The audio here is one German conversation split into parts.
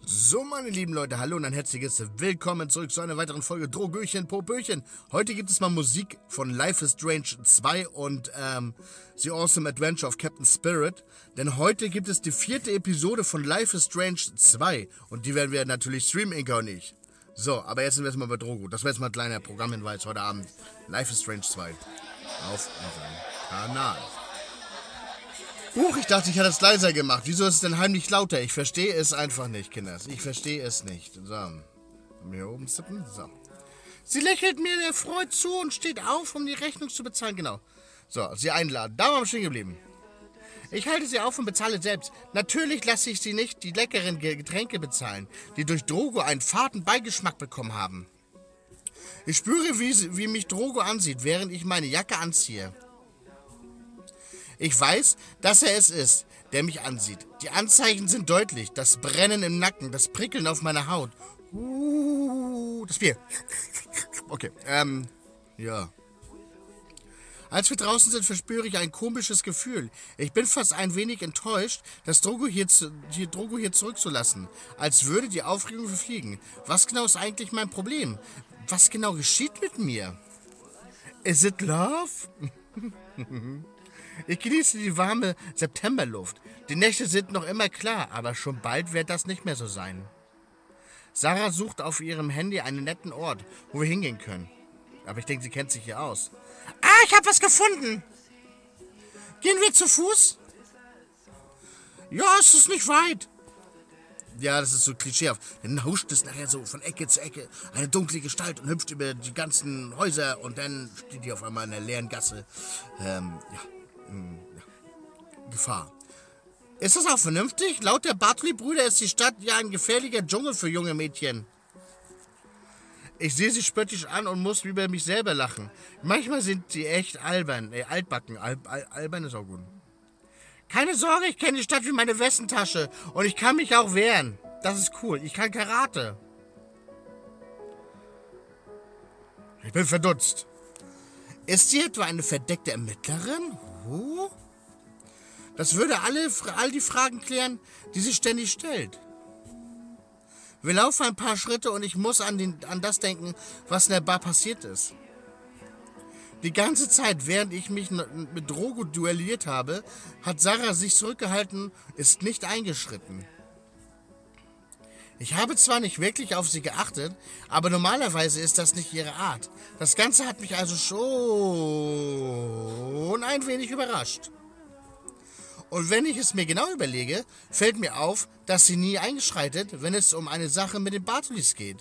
So, meine lieben Leute, hallo und ein herzliches Willkommen zurück zu einer weiteren Folge Drogöchen, Popöchen. Heute gibt es mal Musik von Life is Strange 2 und The Awesome Adventure of Captain Spirit. Denn heute gibt es die 4. Episode von Life is Strange 2 und die werden wir natürlich streamen, Inka und ich. So, aber jetzt sind wir erstmal bei Drogo. Das war jetzt mal ein kleiner Programmhinweis heute Abend. Life is Strange 2 auf unserem Kanal. Ich dachte, ich hätte es leiser gemacht. Wieso ist es denn heimlich lauter? Ich verstehe es einfach nicht, Kinders. Ich verstehe es nicht. So. Hier oben sippen. So. Sie lächelt mir erfreut zu und steht auf, um die Rechnung zu bezahlen. Genau. So, sie einladen. Da waren wir stehen geblieben. Ich halte sie auf und bezahle selbst. Natürlich lasse ich sie nicht die leckeren Getränke bezahlen, die durch Drogo einen faden Beigeschmack bekommen haben. Ich spüre, wie mich Drogo ansieht, während ich meine Jacke anziehe. Ich weiß, dass er es ist, der mich ansieht. Die Anzeichen sind deutlich. Das Brennen im Nacken, das Prickeln auf meiner Haut. Das Bier. Okay, ja. Als wir draußen sind, verspüre ich ein komisches Gefühl. Ich bin fast ein wenig enttäuscht, das Drogo hier zurückzulassen. Als würde die Aufregung verfliegen. Was genau ist eigentlich mein Problem? Was genau geschieht mit mir? Is it love? Ich genieße die warme Septemberluft. Die Nächte sind noch immer klar, aber schon bald wird das nicht mehr so sein. Sarah sucht auf ihrem Handy einen netten Ort, wo wir hingehen können. Aber ich denke, sie kennt sich hier aus. Ich habe was gefunden. Gehen wir zu Fuß? Ja, es ist nicht weit. Ja, das ist so klischeehaft. Dann huscht es nachher so von Ecke zu Ecke. Eine dunkle Gestalt und hüpft über die ganzen Häuser und dann steht die auf einmal in der leeren Gasse. Gefahr. Ist das auch vernünftig? Laut der Bartley-Brüder ist die Stadt ja ein gefährlicher Dschungel für junge Mädchen. Ich sehe sie spöttisch an und muss über mich selber lachen. Manchmal sind sie echt albern, altbacken. Albern ist auch gut. Keine Sorge, ich kenne die Stadt wie meine Westentasche und ich kann mich auch wehren. Das ist cool. Ich kann Karate. Ich bin verdutzt. Ist sie etwa eine verdeckte Ermittlerin? Das würde all die Fragen klären, die sie ständig stellt. Wir laufen ein paar Schritte und ich muss an das denken, was in der Bar passiert ist. Die ganze Zeit, während ich mich mit Drogo duelliert habe, hat Sarah sich zurückgehalten, ist nicht eingeschritten. Ich habe zwar nicht wirklich auf sie geachtet, aber normalerweise ist das nicht ihre Art. Das Ganze hat mich also schon ein wenig überrascht. Und wenn ich es mir genau überlege, fällt mir auf, dass sie nie einschreitet, wenn es um eine Sache mit den Bartleys geht.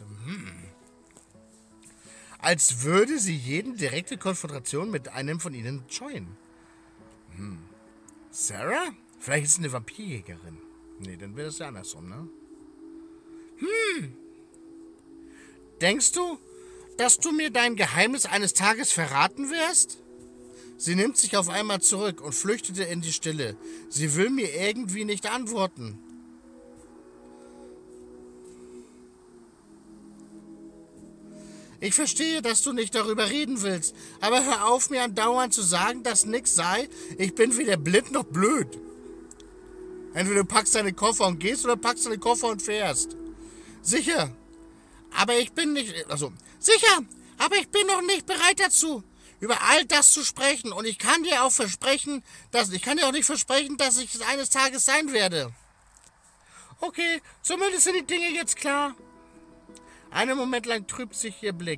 Als würde sie jeden direkte Konfrontation mit einem von ihnen scheuen. Sarah? Vielleicht ist sie eine Vampirjägerin. Nee, dann wäre das ja andersrum, ne? Denkst du, dass du mir dein Geheimnis eines Tages verraten wirst? Sie nimmt sich auf einmal zurück und flüchtete in die Stille. Sie will mir irgendwie nicht antworten. Ich verstehe, dass du nicht darüber reden willst, aber hör auf, mir andauernd zu sagen, dass nix sei. Ich bin weder blind noch blöd. Entweder du packst deine Koffer und gehst oder packst deine Koffer und fährst. Sicher, aber ich bin noch nicht bereit dazu, über all das zu sprechen. Und ich kann dir auch nicht versprechen, dass ich es eines Tages sein werde. Okay, zumindest sind die Dinge jetzt klar. Einen Moment lang trübt sich ihr Blick.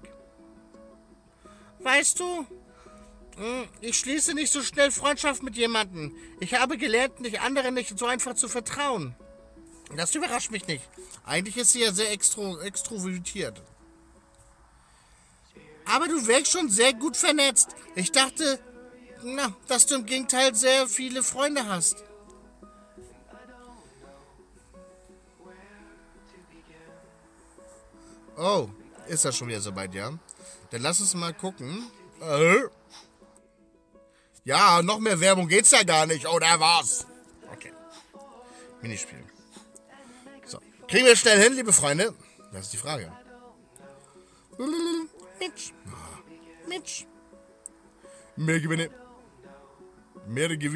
Weißt du, ich schließe nicht so schnell Freundschaft mit jemandem. Ich habe gelernt, anderen nicht so einfach zu vertrauen. Das überrascht mich nicht. Eigentlich ist sie ja sehr extrovertiert. Aber du wirkst schon sehr gut vernetzt. Ich dachte, dass du im Gegenteil sehr viele Freunde hast. Oh, ist das schon wieder soweit, ja? Dann lass uns mal gucken. Ja, noch mehr Werbung geht's ja gar nicht, oder was? Okay. Minispiel. So. Kriegen wir schnell hin, liebe Freunde? Das ist die Frage. Mitch. Mehr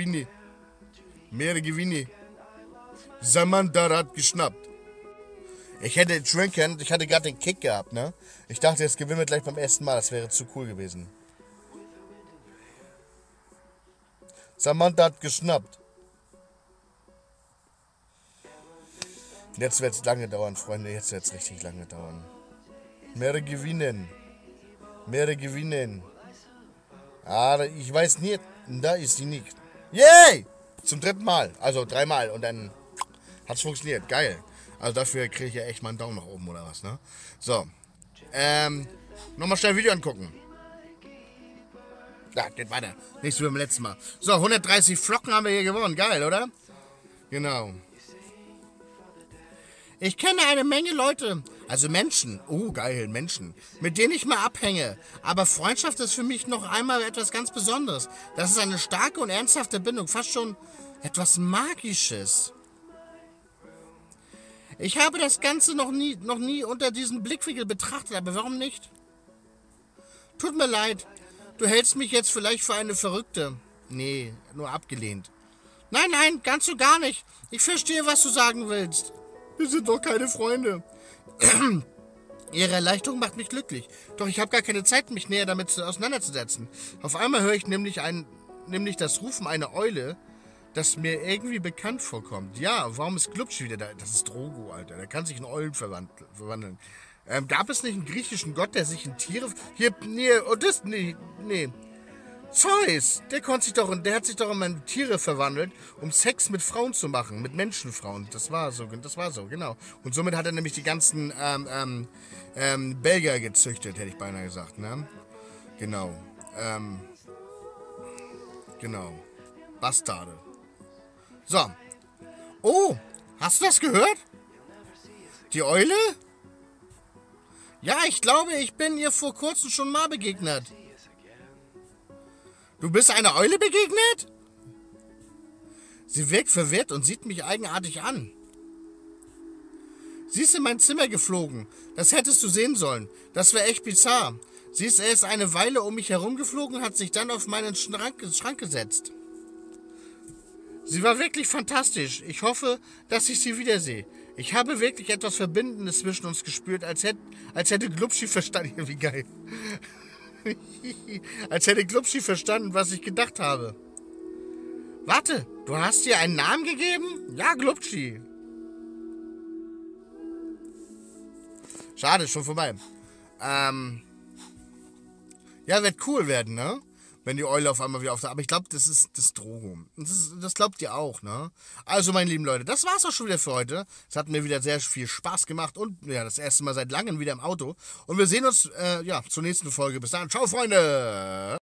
Gewinne. Samantha hat geschnappt. Ich hätte Trinken, ich hatte gerade den Kick gehabt, ne? Ich dachte, jetzt gewinnen wir gleich beim ersten Mal. Das wäre zu cool gewesen. Samantha hat geschnappt. Jetzt wird es lange dauern, Freunde. Jetzt wird es richtig lange dauern. Mehr gewinnen. Mehr gewinnen. Ah, ich weiß nicht. Da ist sie nicht. Yay! Zum 3. Mal. Also 3 Mal. Und dann hat es funktioniert. Geil. Also dafür kriege ich ja echt mal einen Daumen nach oben oder was, ne? So. Nochmal schnell ein Video angucken. Ja, geht weiter. Nicht so wie beim letzten Mal. So, 130 Flocken haben wir hier gewonnen. Geil, oder? Genau. Ich kenne eine Menge Leute, also Menschen, geil, Menschen, mit denen ich mal abhänge. Aber Freundschaft ist für mich noch einmal etwas ganz Besonderes. Das ist eine starke und ernsthafte Bindung, fast schon etwas Magisches. Ich habe das Ganze noch nie unter diesem Blickwinkel betrachtet, aber warum nicht? Tut mir leid, du hältst mich jetzt vielleicht für eine Verrückte. Nee, nur abgelehnt. Nein, ganz so gar nicht. Ich verstehe, was du sagen willst. Wir sind doch keine Freunde. Ihre Erleichterung macht mich glücklich. Doch ich habe gar keine Zeit, mich näher damit auseinanderzusetzen. Auf einmal höre ich nämlich das Rufen einer Eule, das mir irgendwie bekannt vorkommt. Ja, warum ist Glubschi wieder da? Das ist Drogo, Alter. Der kann sich in Eulen verwandeln. Gab es nicht einen griechischen Gott, der sich in Tiere... Nee. Zeus, der hat sich doch in Tiere verwandelt, um Sex mit Frauen zu machen, mit Menschenfrauen. Das war so, genau. Und somit hat er nämlich die ganzen Belgier gezüchtet, hätte ich beinahe gesagt, ne? Genau. Genau. Bastarde. So. Oh, hast du das gehört? Die Eule? Ja, ich glaube, ich bin ihr vor kurzem schon mal begegnet. Du bist einer Eule begegnet? Sie wirkt verwirrt und sieht mich eigenartig an. Sie ist in mein Zimmer geflogen. Das hättest du sehen sollen. Das wäre echt bizarr. Sie ist erst eine Weile um mich herumgeflogen und hat sich dann auf meinen Schrank gesetzt. Sie war wirklich fantastisch. Ich hoffe, dass ich sie wiedersehe. Ich habe wirklich etwas Verbindendes zwischen uns gespürt, als hätte Glubschi verstanden. Wie geil. Als hätte Glubschi verstanden, was ich gedacht habe. Warte, du hast ihr einen Namen gegeben? Ja, Glubschi. Schade, schon vorbei. Ja, wird cool werden, ne? Wenn die Eule auf einmal wieder auftaucht. Aber ich glaube, das ist das Drogo. Das glaubt ihr auch, ne? Also, meine lieben Leute, das war's auch schon wieder für heute. Es hat mir wieder sehr viel Spaß gemacht und ja, das erste Mal seit langem wieder im Auto. Und wir sehen uns, zur nächsten Folge. Bis dann. Ciao, Freunde!